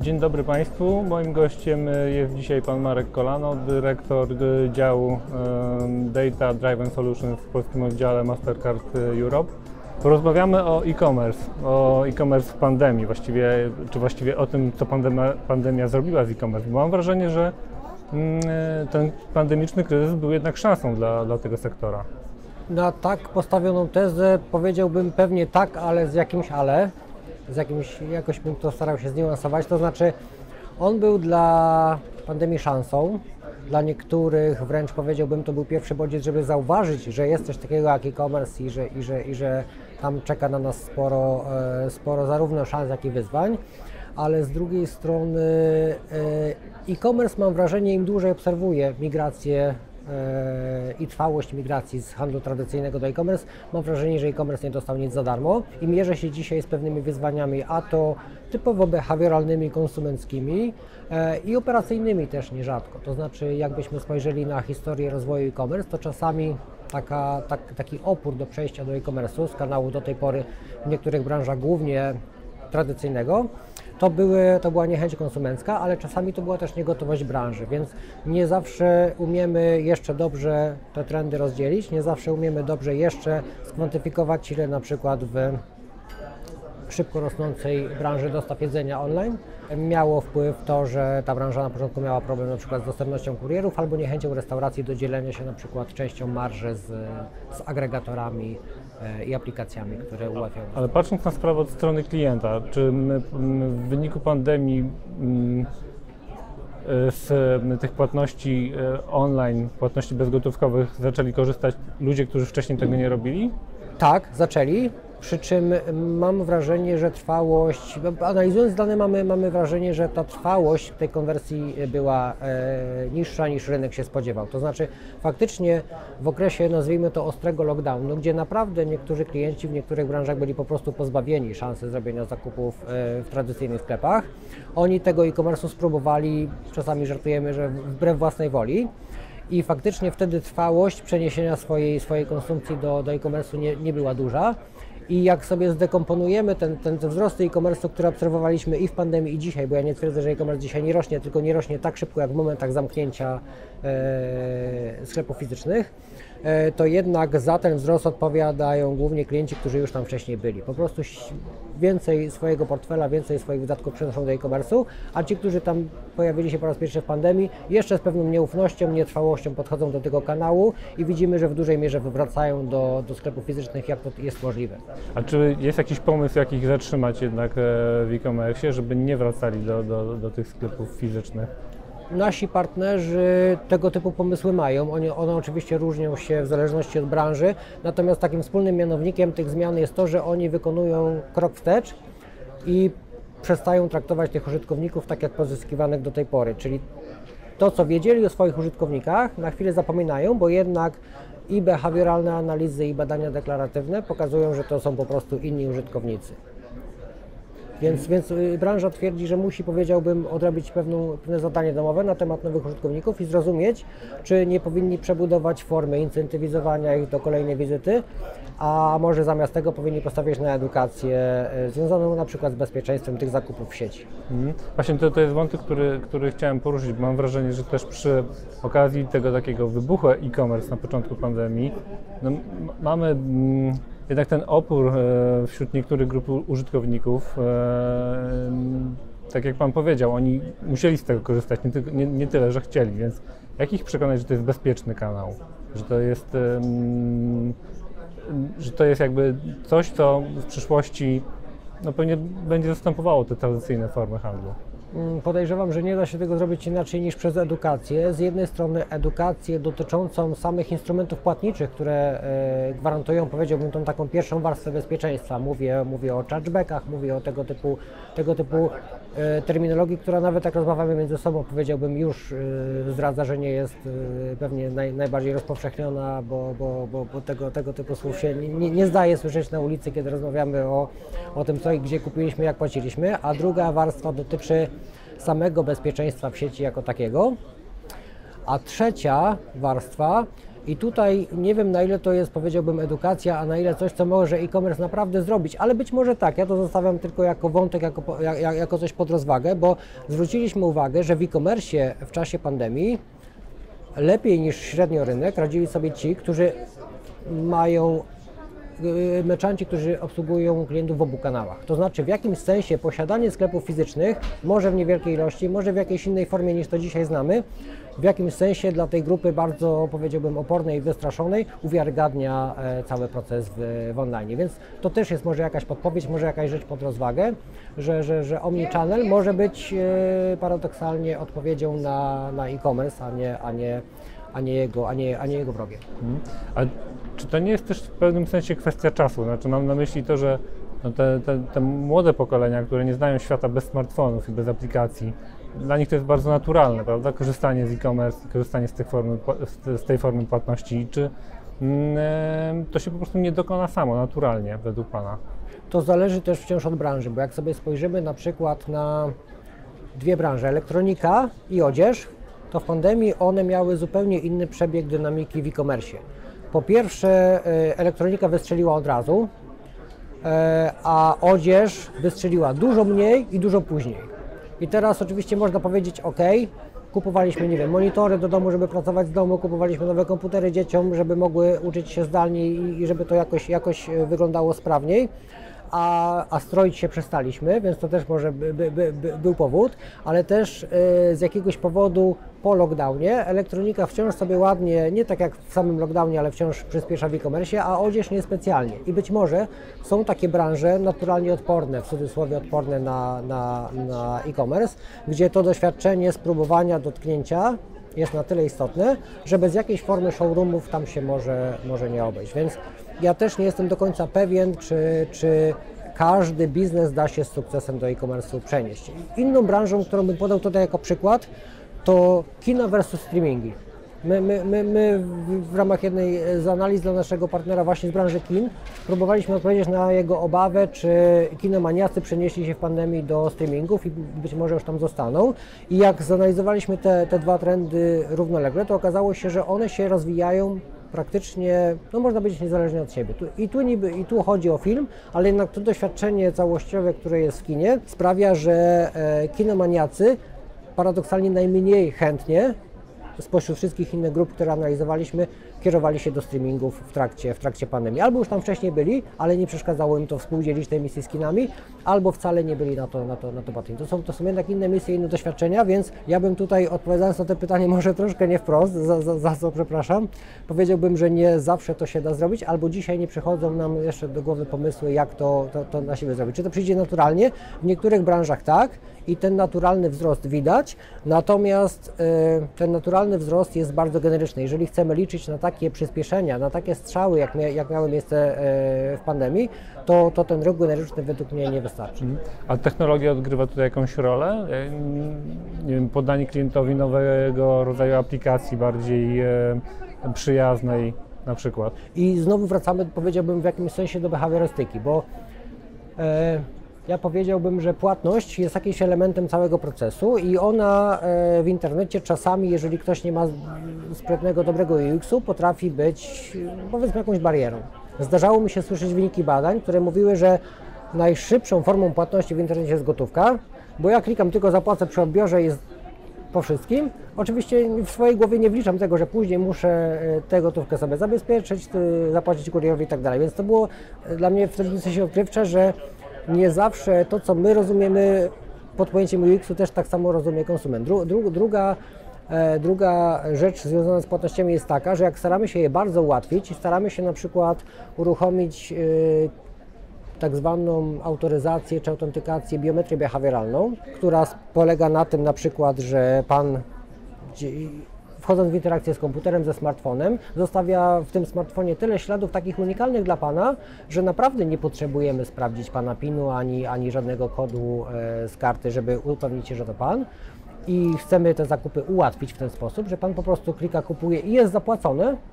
Dzień dobry Państwu. Moim gościem jest dzisiaj pan Marek Kolano, dyrektor działu Data Driven Solutions w polskim oddziale Mastercard Europe. Porozmawiamy o e-commerce w pandemii, właściwie o tym, co pandemia zrobiła z e-commerce. Mam wrażenie, że ten pandemiczny kryzys był jednak szansą dla tego sektora. Na tak postawioną tezę powiedziałbym pewnie tak, ale z jakimś ale. Jakoś bym to starał się zniuansować, to znaczy on był dla pandemii szansą, dla niektórych wręcz powiedziałbym to był pierwszy bodziec, żeby zauważyć, że jest coś takiego jak e-commerce i że tam czeka na nas sporo zarówno szans, jak i wyzwań, ale z drugiej strony e-commerce mam wrażenie, im dłużej obserwuję migrację i trwałość migracji z handlu tradycyjnego do e-commerce, mam wrażenie, że e-commerce nie dostał nic za darmo i mierzy się dzisiaj z pewnymi wyzwaniami, a to typowo behawioralnymi, konsumenckimi i operacyjnymi też nierzadko. To znaczy, jakbyśmy spojrzeli na historię rozwoju e-commerce, to czasami taki opór do przejścia do e-commerce'u z kanału do tej pory w niektórych branżach głównie tradycyjnego, to była niechęć konsumencka, ale czasami to była też niegotowość branży, więc nie zawsze umiemy jeszcze dobrze te trendy rozdzielić, nie zawsze umiemy dobrze jeszcze skwantyfikować, ile na przykład w szybko rosnącej branży dostaw jedzenia online miało wpływ to, że ta branża na początku miała problem na przykład z dostępnością kurierów albo niechęcią restauracji do dzielenia się na przykład częścią marży z agregatorami i aplikacjami, które ułatwiają. Ale patrząc na sprawę od strony klienta, czy w wyniku pandemii z tych płatności online, płatności bezgotówkowych zaczęli korzystać ludzie, którzy wcześniej tego nie robili? Tak, zaczęli. Przy czym mam wrażenie, że trwałość, analizując dane mamy wrażenie, że ta trwałość tej konwersji była niższa niż rynek się spodziewał. To znaczy faktycznie w okresie, nazwijmy to, ostrego lockdownu, gdzie naprawdę niektórzy klienci w niektórych branżach byli po prostu pozbawieni szansy zrobienia zakupów w tradycyjnych sklepach, oni tego e-commerce'u spróbowali, czasami żartujemy, że wbrew własnej woli. I faktycznie wtedy trwałość przeniesienia swojej konsumpcji do e-commerce'u nie była duża. I jak sobie zdekomponujemy ten wzrost e-commerce'u, który obserwowaliśmy i w pandemii, i dzisiaj, bo ja nie twierdzę, że e-commerce dzisiaj nie rośnie, tylko nie rośnie tak szybko jak w momentach zamknięcia sklepów fizycznych, to jednak za ten wzrost odpowiadają głównie klienci, którzy już tam wcześniej byli. Po prostu więcej swojego portfela, więcej swoich wydatków przenoszą do e-commerce'u, a ci, którzy tam pojawili się po raz pierwszy w pandemii, jeszcze z pewną nieufnością, nietrwałością podchodzą do tego kanału i widzimy, że w dużej mierze wracają do sklepów fizycznych, jak to jest możliwe. A czy jest jakiś pomysł, jak ich zatrzymać jednak w e-commerce, żeby nie wracali do tych sklepów fizycznych? Nasi partnerzy tego typu pomysły mają, one oczywiście różnią się w zależności od branży, natomiast takim wspólnym mianownikiem tych zmian jest to, że oni wykonują krok wstecz i przestają traktować tych użytkowników tak jak pozyskiwanych do tej pory, czyli to, co wiedzieli o swoich użytkownikach, na chwilę zapominają, bo jednak i behawioralne analizy i badania deklaratywne pokazują, że to są po prostu inni użytkownicy. Więc branża twierdzi, że musi, powiedziałbym, odrobić pewne zadanie domowe na temat nowych użytkowników i zrozumieć, czy nie powinni przebudować formy incentywizowania ich do kolejnej wizyty, a może zamiast tego powinni postawić na edukację związaną na przykład z bezpieczeństwem tych zakupów w sieci. Właśnie to jest wątek, który chciałem poruszyć, bo mam wrażenie, że też przy okazji tego takiego wybuchu e-commerce na początku pandemii mamy jednak ten opór wśród niektórych grup użytkowników, tak jak Pan powiedział, oni musieli z tego korzystać, nie tyle, że chcieli, więc jak ich przekonać, że to jest bezpieczny kanał, że to jest jakby coś, co w przyszłości pewnie będzie zastępowało te tradycyjne formy handlu? Podejrzewam, że nie da się tego zrobić inaczej niż przez edukację. Z jednej strony edukację dotyczącą samych instrumentów płatniczych, które gwarantują, powiedziałbym, tą taką pierwszą warstwę bezpieczeństwa. Mówię o chargebackach, mówię o tego typu terminologii, która nawet jak rozmawiamy między sobą, powiedziałbym, już zdradza, że nie jest pewnie najbardziej rozpowszechniona, bo tego typu słów się nie zdaje słyszeć na ulicy, kiedy rozmawiamy o tym, co i gdzie kupiliśmy, jak płaciliśmy, a druga warstwa dotyczy samego bezpieczeństwa w sieci jako takiego, a trzecia warstwa I tutaj nie wiem, na ile to jest, powiedziałbym, edukacja, a na ile coś, co może e-commerce naprawdę zrobić, ale być może tak, ja to zostawiam tylko jako wątek, jako coś pod rozwagę, bo zwróciliśmy uwagę, że w e-commerce w czasie pandemii lepiej niż średnio rynek radzili sobie ci, którzy mają merchanci, którzy obsługują klientów w obu kanałach. To znaczy w jakimś sensie posiadanie sklepów fizycznych, może w niewielkiej ilości, może w jakiejś innej formie niż to dzisiaj znamy, w jakimś sensie dla tej grupy bardzo, powiedziałbym, opornej i wystraszonej uwiarygadnia cały proces w online. Więc to też jest może jakaś podpowiedź, może jakaś rzecz pod rozwagę, że omnichannel może być paradoksalnie odpowiedzią na e-commerce, a nie jego wrogiem. A czy to nie jest też w pewnym sensie kwestia czasu? Znaczy mam na myśli to, że no te młode pokolenia, które nie znają świata bez smartfonów i bez aplikacji, dla nich to jest bardzo naturalne, prawda? Korzystanie z e-commerce, korzystanie z tej formy płatności. Czy to się po prostu nie dokona samo, naturalnie, według Pana? To zależy też wciąż od branży, bo jak sobie spojrzymy na przykład na dwie branże, elektronika i odzież, to w pandemii one miały zupełnie inny przebieg dynamiki w e-commerce. Po pierwsze, elektronika wystrzeliła od razu, a odzież wystrzeliła dużo mniej i dużo później. I teraz oczywiście można powiedzieć, ok, kupowaliśmy, nie wiem, monitory do domu, żeby pracować z domu, kupowaliśmy nowe komputery dzieciom, żeby mogły uczyć się zdalnie i żeby to jakoś wyglądało sprawniej. A stroić się przestaliśmy, więc to też może był powód, ale też z jakiegoś powodu po lockdownie elektronika wciąż sobie ładnie, nie tak jak w samym lockdownie, ale wciąż przyspiesza w e-commerce, a odzież niespecjalnie. I być może są takie branże naturalnie odporne, w cudzysłowie odporne na e-commerce, gdzie to doświadczenie spróbowania, dotknięcia jest na tyle istotne, że bez jakiejś formy showroomów tam się może nie obejść. Więc ja też nie jestem do końca pewien, czy każdy biznes da się z sukcesem do e-commerce'u przenieść. Inną branżą, którą bym podał tutaj jako przykład, to kino versus streamingi. My w ramach jednej z analiz dla naszego partnera właśnie z branży kin próbowaliśmy odpowiedzieć na jego obawę, czy kinomaniacy przenieśli się w pandemii do streamingów i być może już tam zostaną. I jak zanalizowaliśmy te dwa trendy równolegle, to okazało się, że one się rozwijają praktycznie, no można powiedzieć, niezależnie od siebie. I tu chodzi o film, ale jednak to doświadczenie całościowe, które jest w kinie, sprawia, że kinomaniacy paradoksalnie najmniej chętnie spośród wszystkich innych grup, które analizowaliśmy, kierowali się do streamingów w trakcie pandemii. Albo już tam wcześniej byli, ale nie przeszkadzało im to współdzielić tej misji z kinami, albo wcale nie byli na to batani. To są jednak inne misje, inne doświadczenia, więc ja bym tutaj, odpowiadając na to pytanie, może troszkę nie wprost, za co przepraszam, powiedziałbym, że nie zawsze to się da zrobić, albo dzisiaj nie przychodzą nam jeszcze do głowy pomysły, jak to na siebie zrobić. Czy to przyjdzie naturalnie? W niektórych branżach tak i ten naturalny wzrost widać, natomiast ten naturalny wzrost jest bardzo generyczny. Jeżeli chcemy liczyć na takie przyspieszenia, na takie strzały, jak miały miejsce w pandemii, to ten ruch generyczny według mnie nie wystarczy. A technologia odgrywa tutaj jakąś rolę? Nie wiem, podanie klientowi nowego rodzaju aplikacji, bardziej przyjaznej na przykład? I znowu wracamy, powiedziałbym, w jakimś sensie do behawiorystyki, bo ja powiedziałbym, że płatność jest jakimś elementem całego procesu i ona w internecie czasami, jeżeli ktoś nie ma sprytnego, dobrego UX-u, potrafi być, powiedzmy, jakąś barierą. Zdarzało mi się słyszeć wyniki badań, które mówiły, że najszybszą formą płatności w internecie jest gotówka, bo ja klikam tylko zapłacę przy odbiorze i jest po wszystkim. Oczywiście w swojej głowie nie wliczam tego, że później muszę tę gotówkę sobie zabezpieczyć, zapłacić kurierowi i tak dalej. Więc to było dla mnie w tym sensie odkrywcze, że nie zawsze to, co my rozumiemy pod pojęciem UX-u, też tak samo rozumie konsument. Druga rzecz związana z płatnościami jest taka, że jak staramy się je bardzo ułatwić i staramy się na przykład uruchomić tak zwaną autoryzację czy autentykację, biometrię behawioralną, która polega na tym na przykład, że Pan wchodząc w interakcję z komputerem, ze smartfonem, zostawia w tym smartfonie tyle śladów takich unikalnych dla Pana, że naprawdę nie potrzebujemy sprawdzić Pana PIN-u ani żadnego kodu z karty, żeby upewnić się, że to Pan. I chcemy te zakupy ułatwić w ten sposób, że Pan po prostu klika, kupuje i jest zapłacone,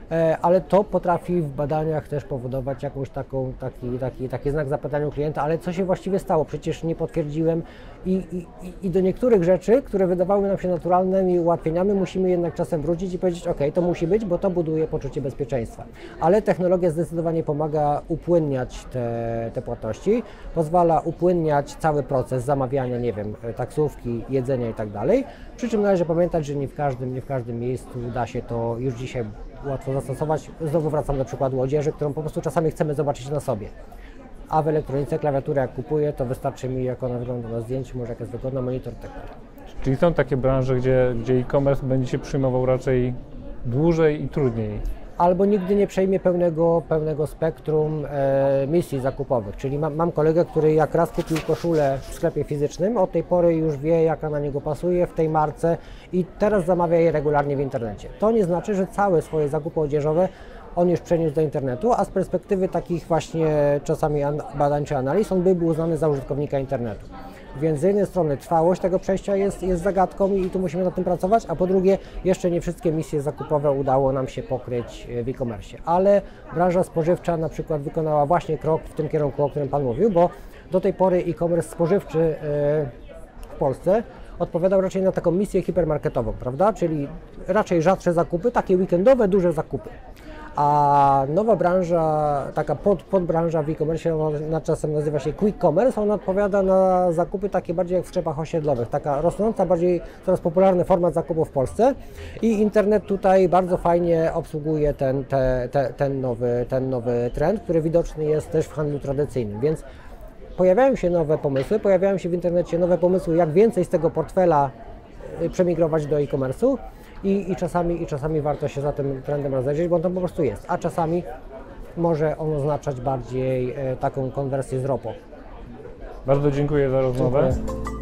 ale to potrafi w badaniach też powodować jakąś taki znak zapytania u klienta, ale co się właściwie stało? Przecież nie potwierdziłem i do niektórych rzeczy, które wydawały nam się naturalnymi ułatwieniami, musimy jednak czasem wrócić i powiedzieć, ok, to musi być, bo to buduje poczucie bezpieczeństwa. Ale technologia zdecydowanie pomaga upłynniać te płatności, pozwala upłynniać cały proces zamawiania, nie wiem, taksówki, jedzenia i tak dalej. Przy czym należy pamiętać, że nie w każdym miejscu da się to już dzisiaj łatwo zastosować. Znowu wracam do przykładu odzieży, którą po prostu czasami chcemy zobaczyć na sobie. A w elektronice klawiaturę jak kupuję, to wystarczy mi, jak ona wygląda na zdjęciu, może jak jest wygodna, monitor, tak dalej. Czyli są takie branże, gdzie e-commerce będzie się przyjmował raczej dłużej i trudniej. Albo nigdy nie przejmie pełnego spektrum misji zakupowych. Czyli mam kolegę, który jak raz kupił koszulę w sklepie fizycznym, od tej pory już wie, jaka na niego pasuje w tej marce i teraz zamawia je regularnie w internecie. To nie znaczy, że całe swoje zakupy odzieżowe on już przeniósł do internetu, a z perspektywy takich właśnie czasami badań czy analiz, on by był uznany za użytkownika internetu. Więc z jednej strony trwałość tego przejścia jest zagadką i tu musimy nad tym pracować, a po drugie jeszcze nie wszystkie misje zakupowe udało nam się pokryć w e-commerce. Ale branża spożywcza na przykład wykonała właśnie krok w tym kierunku, o którym Pan mówił, bo do tej pory e-commerce spożywczy w Polsce odpowiadał raczej na taką misję hipermarketową, prawda? Czyli raczej rzadsze zakupy, takie weekendowe, duże zakupy. A nowa branża, taka podbranża w e-commerce, ona czasem nazywa się quick commerce, ona odpowiada na zakupy takie bardziej jak w sklepach osiedlowych, taka rosnąca, bardziej coraz popularny format zakupu w Polsce i internet tutaj bardzo fajnie obsługuje ten nowy trend, który widoczny jest też w handlu tradycyjnym, więc pojawiają się nowe pomysły, pojawiają się w internecie nowe pomysły, jak więcej z tego portfela przemigrować do e-commerce'u. I czasami warto się za tym trendem rozejrzeć, bo on tam po prostu jest, a czasami może on oznaczać bardziej taką konwersję z ROPO. Bardzo dziękuję za rozmowę. Dziękuję.